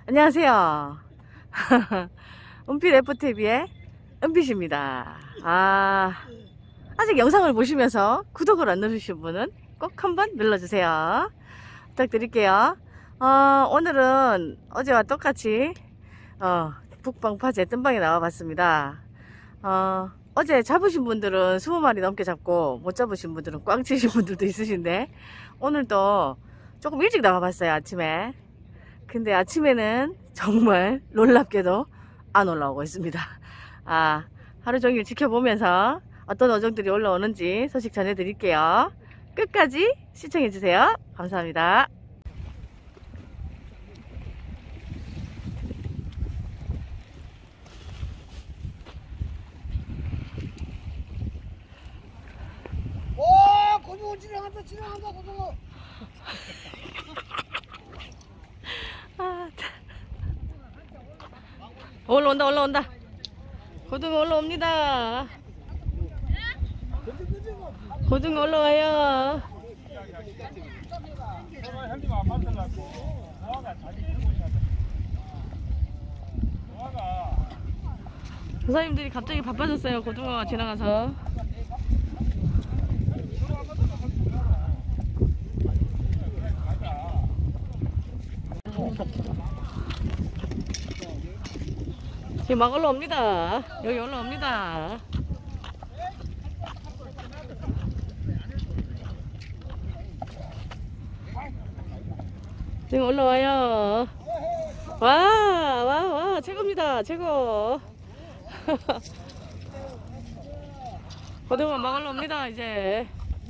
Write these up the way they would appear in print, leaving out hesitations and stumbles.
안녕하세요. 은빛 FTV의 은빛입니다. 아직 영상을 보시면서 구독을 안 누르신 분은 꼭 한번 눌러주세요. 부탁드릴게요. 오늘은 어제와 똑같이 북방파제 뜸방에 나와봤습니다. 어제 잡으신 분들은 20마리 넘게 잡고 못 잡으신 분들은 꽝 치신 분들도 있으신데, 오늘도 조금 일찍 나와봤어요. 아침에. 근데 아침에는 정말 놀랍게도 안 올라오고 있습니다. 하루 종일 지켜보면서 어떤 어종들이 올라오는지 소식 전해드릴게요. 끝까지 시청해주세요. 감사합니다. 고등어 지나간다 고등어. 올라온다. 고등어 올라옵니다. 고등어 올라와요. 조사님들이 갑자기 바빠졌어요. 고등어가 지나가서. 지금 막 올라옵니다. 여기 올라옵니다. 지금 올라와요. 와, 최고입니다. 최고. 고등어 막 올라옵니다. 이제.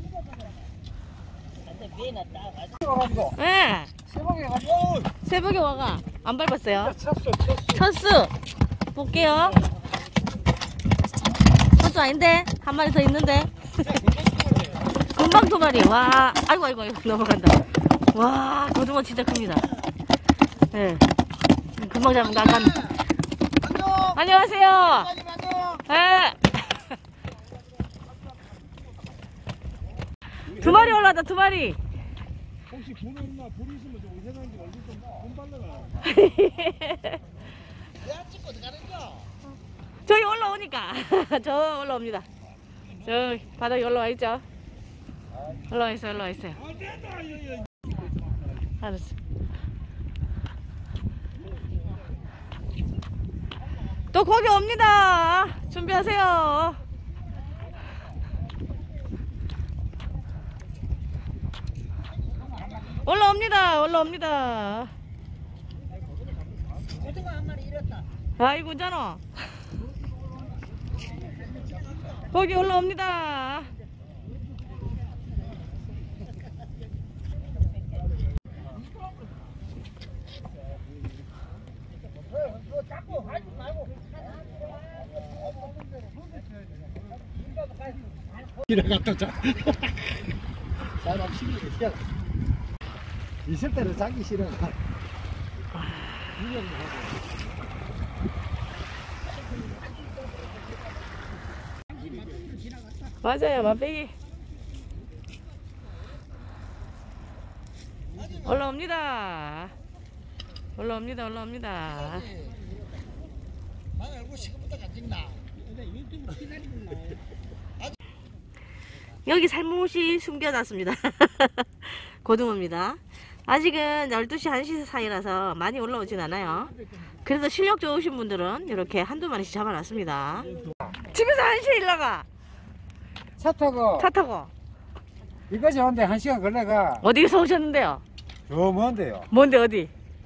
네. 새벽에 와가. 안 밟았어요. 첫수. 볼게요. 첫수 아닌데? 한 마리 더 있는데? 금방 2마리. 와, 아이고, 넘어간다. 와, 고등어 진짜 큽니다. 네. 금방 잡은 거 아까. 안녕하세요. 네. 2마리 올라왔다, 2마리. 혹시 돈 있나? 돈 있으면 좀 회장님 얼굴 좀 발라라. 내가 찍고 가는겨. 저기 올라오니까. 저 올라옵니다. 저 바닥에 올라와 있죠? 올라와 있어요. 알았어. 또 고기 옵니다. 준비하세요. 올라옵니다. 고등어 한 마리 잃었다. 아이고, 잖아. 고기 올라옵니다. 이래 갔다 자. 사람 싫어. 있을 때는 자기 싫어. 맞아요, 맛배기. 올라옵니다. 여기 살못이 숨겨놨습니다. 고등어입니다. 아직은 12시, 1시 사이라서 많이 올라오진 않아요. 그래서 실력 좋으신 분들은 이렇게 한두 마리씩 잡아놨습니다. 집에서 1시에 일나가. 차 타고 이것이 온데 1시간 걸려가. 어디서 오셨는데요? 저 뭔데요? 뭔데, 어디?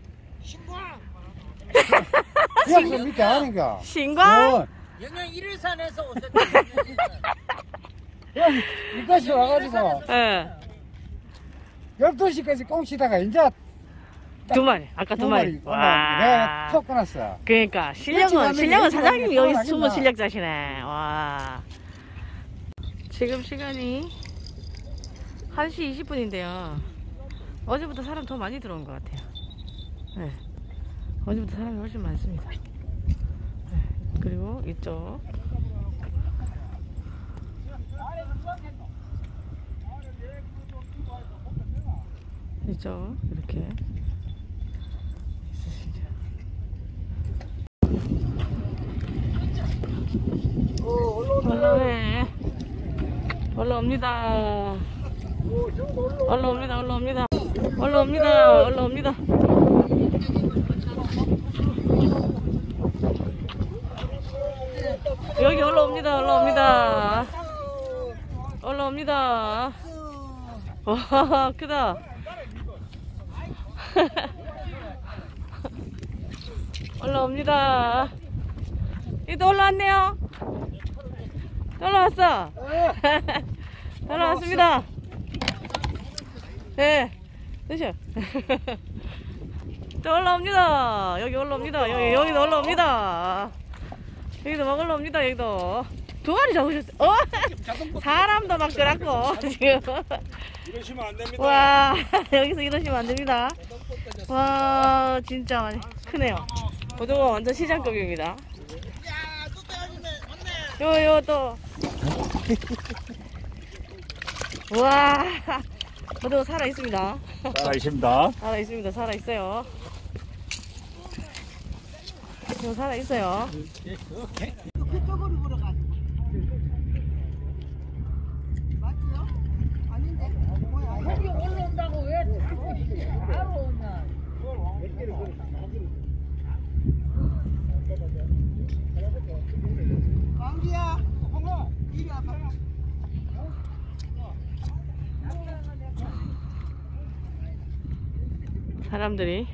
신광 밑에 아닌가? 신광? 영양 1일산에서 오셨다. 이것이 와가지고 예. 12시까지 꽁 치다가 이제 2마리. 아까 2마리. 내가 톡 끊었어. 그러니까 실력은 사장님이 여기 숨은 실력자시네. 와. 지금 시간이 1시 20분인데요. 어제부터 사람 더 많이 들어온 것 같아요. 네. 어제부터 사람이 훨씬 많습니다. 네. 그리고 이쪽 이쪽 이렇게 있으시죠. 올라오네. 올라옵니다. 올라옵니다. 올라옵니다. 올라옵니다. 올라옵니다. 여기 올라옵니다. 올라옵니다. 올라옵니다. 와, 크다. 올라옵니다. 또 올라왔네요. 또 올라왔어. 올라왔습니다. 네, 드셔. 또 올라옵니다. 여기 올라옵니다. 여기도 올라옵니다. 여기도 막 올라옵니다. 여기도 두 마리 잡으셨어요. 사람도 막 끌었고 지금. 이러시면 안 됩니다. 와, 여기서 이러시면 안 됩니다. 와, 진짜 많이 크네요. 고등어 완전 시장급입니다. 요 또. 와, 고등어 살아 있습니다. 알겠습니다. 살아 있습니다. 살아 있어요. 살아 있어요. 그쪽으로 보러 가. 맞죠? 아닌데? 뭐야? 여기 올라온다고 왜 바로 오냐? 왕기야, 이리 와봐. 사람들이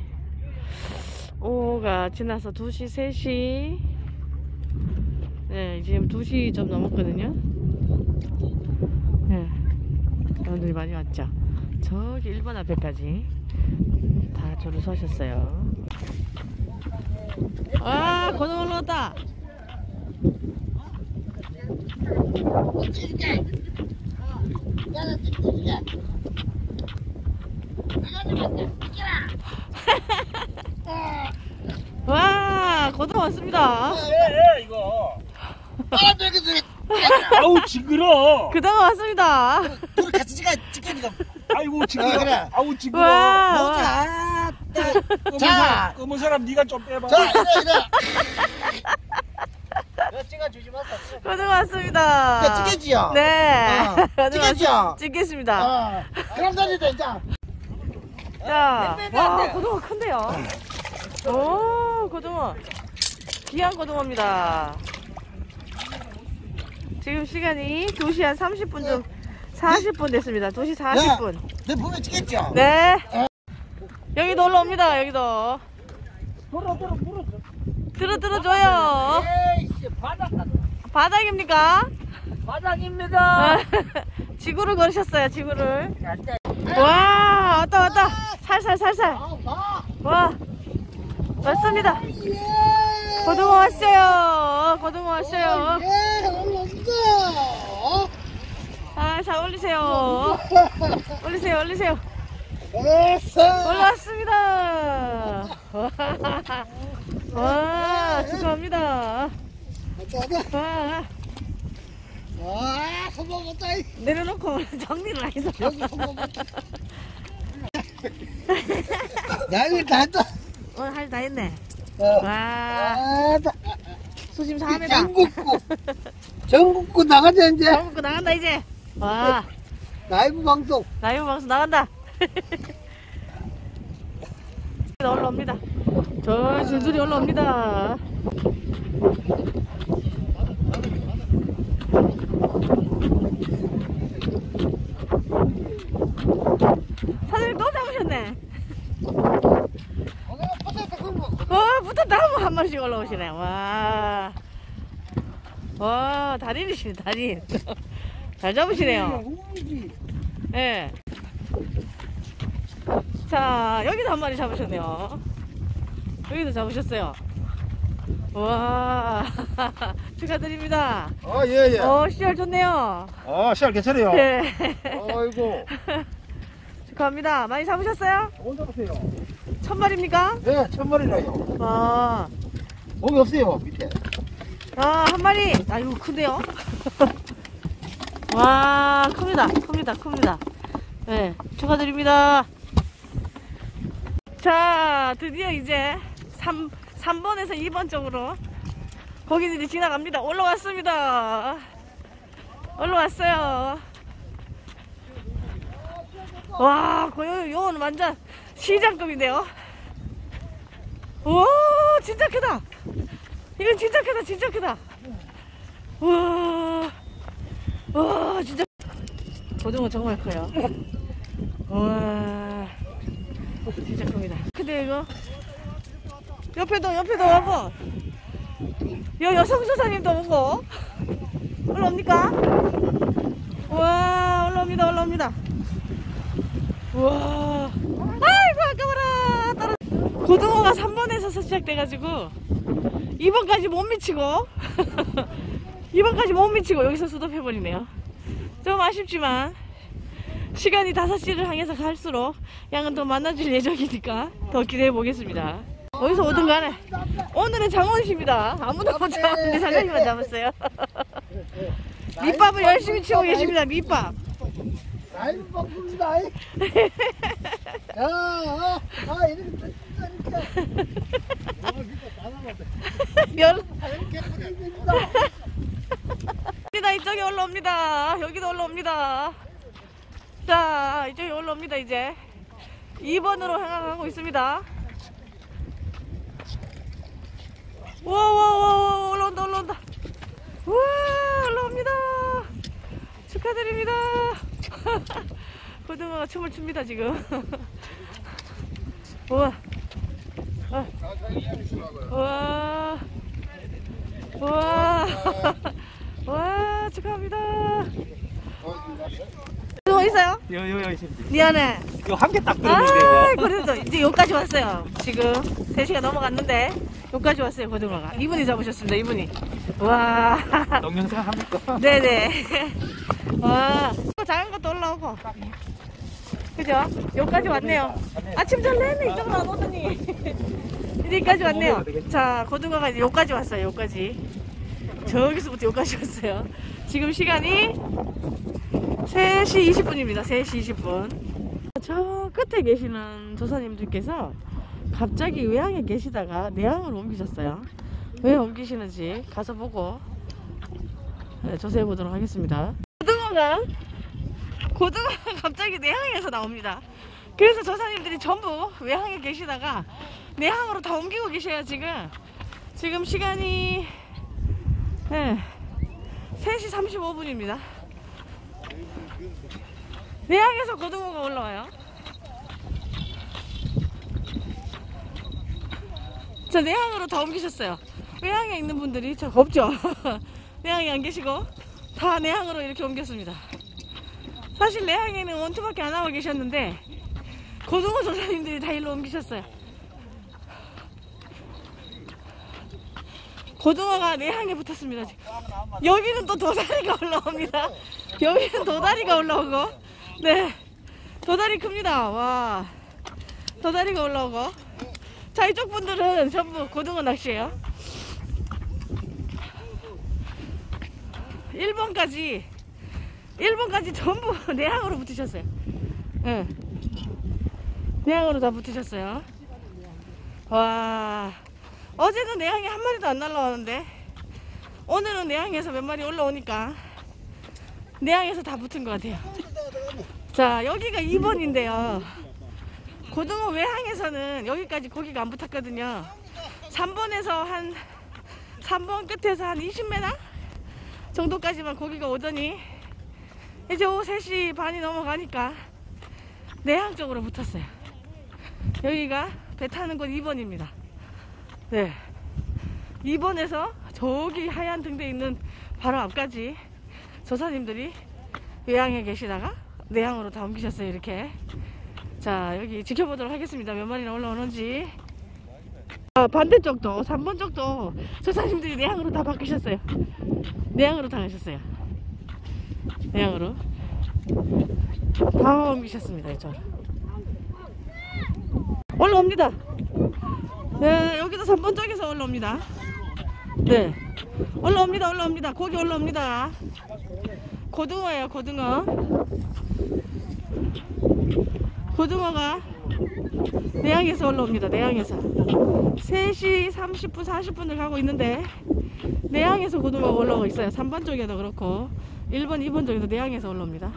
오후가 지나서 2시, 3시. 네, 지금 2시 좀 넘었거든요. 네, 사람들이 많이 왔죠. 저기 1번 앞에까지 다 줄을 서셨어요. 아, 고등어 올라왔다. 와, 고등어 왔습니다. 예, 이거. 아우 징그러. 고등어 왔습니다. 둘이 같이 찍으니까. 아이고 징그러. 그래. 아우 징그러. 와, 자, 검은 사람 네가 좀 빼봐. 자, 이래. 너 찍어주지 마세요. 고등어 왔습니다. 찍겠지요? 네. 고등어 찍겠죠? 찍겠습니다. 그럼 다니다 이제. 자, 와, 고등어 큰데요. 오, 고등어. 귀한 고등어입니다. 지금 시간이 2시 한 30분 좀, 40분 됐습니다. 2시 40분. 내 보면 찍겠죠? 네. 여기도 올라옵니다, 여기도. 들어줘요. 에이씨, 바닥 바닥입니까? 바닥입니다. 지구를 걸으셨어요, 지구를. 와, 왔다. 살살. 와, 왔습니다. 고등어 왔어요. 아, 자, 올리세요. 올리세요. 올라왔습니다. 와, 축하합니다. 와, 손목 못다. 내려놓고 정리를 해서. 야, 이거 다 했다. 오늘 할 다 했네. 어. 와, 수심 4m. 전국구 나가자, 이제. 전국구 나간다, 이제. 와, 라이브 방송. 라이브 방송 나간다. 올라옵니다. 저 줄줄이 올라옵니다. 사장님 또 잡으셨네. 붙었다 하면 한 마리씩 올라오시네. 와, 달인이시네, 달인. 잘 잡으시네요. 예. 자, 여기도 한 마리 잡으셨네요. 여기도 잡으셨어요. 와, 축하드립니다. 예. 씨알 좋네요. 시작 괜찮아요. 네. 아이고. 축하합니다. 많이 잡으셨어요? 혼자 보세요. 1000마리입니까? 네, 1000마리나요. 아, 목이 없어요, 밑에. 한 마리. 아이고, 큰데요? 와, 큽니다. 네, 축하드립니다. 자, 드디어 이제 3번에서 2번 쪽으로 거기들이 지나갑니다. 올라왔습니다. 올라왔어요. 와, 요거는 완전 시장급인데요. 와, 진짜 크다. 이건 진짜 크다, 진짜 크다. 와, 와, 진짜. 고등어 정말 커요. 와, 진짜 큽니다. 근데 이거 옆에도 하고 여성 조사님도 오고 올라옵니까? 와, 올라옵니다. 와, 아이고 아까워라. 고등어가 3번에서 시작돼가지고 2번까지 못 미치고 2번까지 못 미치고 여기서 수도해버리네요. 좀 아쉽지만 시간이 5시를 향해서 갈수록 양은 더 많아질 예정이니까 더 기대해 보겠습니다. 어디서 오든 간에 오늘은 장원씨입니다. 아무도 못 잡았는데 장원씨만 잡았어요. 밑밥을 열심히 치고 계십니다. 밑밥. 아이고 바쁩니다. 야, 이렇게 진짜. 이쪽에 올라옵니다. 여기도 올라옵니다. 자, 이쪽에 올라옵니다. 이제 2번으로 향하고 있습니다. 와, 올라온다. 와, 올라옵니다. 축하드립니다. 고등어가 춤을 춥니다 지금. 우와. 와, 축하합니다. 고등어 있어요? 여기 있습니다. 미안해. 이거 한 개 딱 아, 들었는데. 그래도 이제 여기까지 왔어요. 지금 3시가 넘어갔는데 여기까지 왔어요. 고등어가. 이분이 잡으셨습니다. 이분이. 와. 동영상 합니까? 네네. 와. 작은 것도 올라오고. 그죠? 여기까지 왔네요. 아침 잘 내내 이쪽으로 안 오더니. 이제 여기까지 왔네요. 자, 고등어가 이제 여기까지 왔어요. 여기까지. 저기서부터 여기까지 왔어요. 지금 시간이 3시 20분입니다. 3시 20분. 저 끝에 계시는 조사님들께서 갑자기 외항에 계시다가 내항으로 옮기셨어요. 왜 옮기시는지 가서 보고 조사해 보도록 하겠습니다. 고등어가 갑자기 내항에서 나옵니다. 그래서 조사님들이 전부 외항에 계시다가 내항으로 다 옮기고 계셔요. 지금 시간이 3시 35분입니다. 내항에서 고등어가 올라와요. 저 내항으로 다 옮기셨어요. 외항에 있는 분들이 저 없죠. 내항에 안 계시고 다 내항으로 이렇게 옮겼습니다. 사실 내항에는 원투밖에 안 하고 계셨는데 고등어 조사님들이 다 일로 옮기셨어요. 고등어가 내항에 붙었습니다. 지금. 여기는 또 도다리가 올라옵니다. 여기는 도다리가 올라오고, 네, 도다리 큽니다. 와, 도다리가 올라오고. 자, 이쪽 분들은 전부 고등어 낚시예요. 1번까지 전부 내항으로 붙으셨어요. 네. 내항으로 다 붙으셨어요. 와, 어제는 내항에 한 마리도 안 날라왔는데 오늘은 내항에서 몇 마리 올라오니까 내항에서 다 붙은 것 같아요. 자, 여기가 2번인데요 고등어 외항에서는 여기까지 고기가 안 붙었거든요. 3번에서 3번 끝에서 한 20m 정도까지만 고기가 오더니 이제 오후 3시 반이 넘어가니까 내항 쪽으로 붙었어요. 여기가 배 타는 곳 2번입니다. 네, 2번에서 저기 하얀 등대 있는 바로 앞까지 조사님들이 외항에 계시다가 내항으로 다 옮기셨어요. 이렇게. 자, 여기 지켜보도록 하겠습니다. 몇 마리나 올라오는지. 반대쪽도 3번 쪽도 조사님들이 내항으로 다 바꾸셨어요. 내항으로 다 가셨어요. 내항으로 다 옮기셨습니다. 이쪽으로 올라옵니다. 네, 여기도 3번 쪽에서 올라옵니다. 네, 올라옵니다. 고기 올라옵니다. 고등어예요. 고등어가 내양에서 올라옵니다. 내양에서 3시 30분 40분을 가고 있는데 내양에서 고등어가 올라오고 있어요. 3번 쪽에도 그렇고 1번 2번 쪽에도 내양에서 올라옵니다.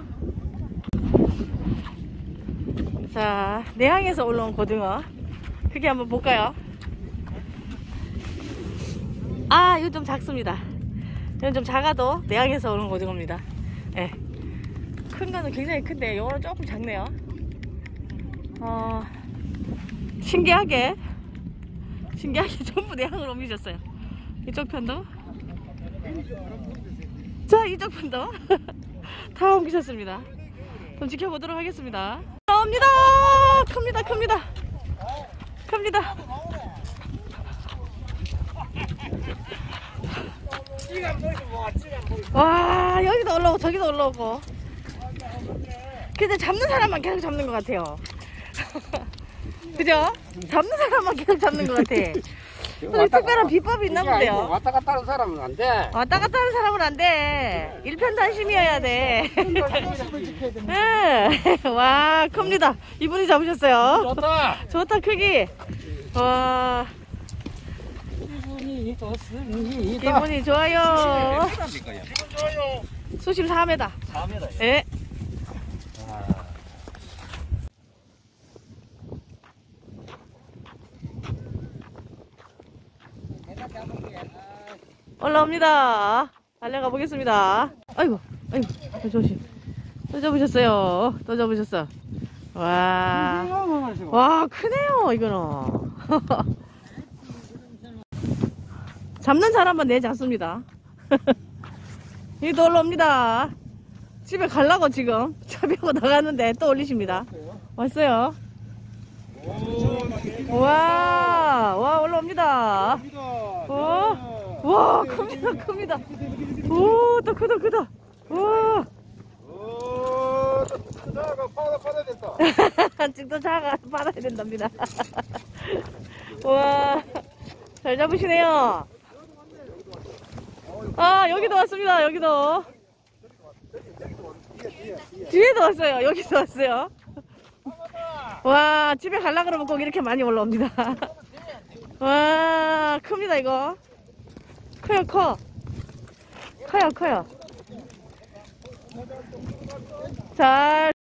자, 내양에서 올라온 고등어 크기 한번 볼까요? 아, 이거 좀 작습니다. 이건 좀 작아도 내양에서 오는 고등어입니다. 예. 큰 거는 굉장히 큰데 이거는 조금 작네요. 신기하게 전부 내양으로 옮기셨어요. 이쪽 편도, 자, 이쪽 편도 다 옮기셨습니다. 좀 지켜보도록 하겠습니다. 나옵니다. 큽니다. 와, 여기도 올라오고 저기도 올라오고. 근데 잡는 사람만 계속 잡는 것 같아요. 그죠? 잡는 사람만 계속 잡는 것 같아. 특별한 비법이 있나 본데요. 왔다 갔다 하는 사람은 안 돼. 왔다 갔다 하는 사람은 안 돼. 일편단심이어야 돼. 와, 큽니다. 이분이 잡으셨어요. 좋다, 크기. 와, 기분이 좋습니다. 기분이 좋아요. 수심 4m. 4m. 예. 올라옵니다. 달려가 보겠습니다. 아이고, 조심. 또 잡으셨어요. 또 잡으셨어. 와, 크네요, 이거는. 잡는 사람만 내지 않습니다. 여기도 올라옵니다. 집에 가려고 지금 차 빼고 나가는데 또 올리십니다. 왔어요. 와, 올라옵니다. 와, 큽니다. 오, 또 크다. 와. 받아야 된다. 찍도 자가 받아야 된답니다. 와, 잘 잡으시네요. 아, 여기도 왔습니다. 여기도. 뒤에도 왔어요. 여기도 왔어요. 와, 집에 가려고 그러면 꼭 이렇게 많이 올라옵니다. 와, 큽니다, 이거. 커요. 잘